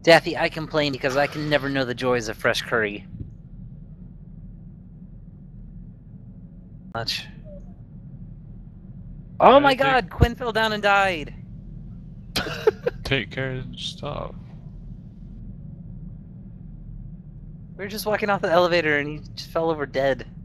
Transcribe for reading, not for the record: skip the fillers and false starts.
Daffy, I complain because I can never know the joys of fresh curry. Much. Oh my god, Quinn fell down and died! Take care of stuff. We were just walking off the elevator and he just fell over dead.